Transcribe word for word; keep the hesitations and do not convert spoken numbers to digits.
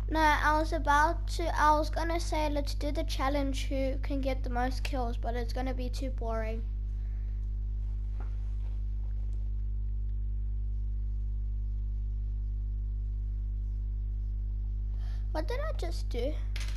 No, I was about to, I was gonna say let's do the challenge who can get the most kills, but it's gonna be too boring. What did I just do?